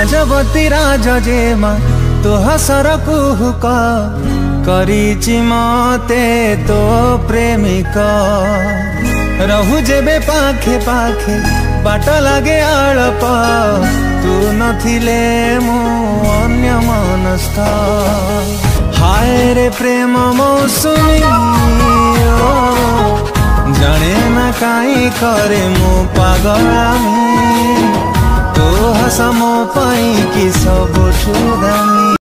राजवती राजेमा तो हसर कुहुक करिछि मते तो प्रेमिक रहु जेबे पाखे पाखे बाट लागे आलप तू नथिले मु अन्य मनस्क हाय रे प्रेम मौसुमी जाने ना काई करे मु पागलामी तो हस मो पाई कि सब दामी।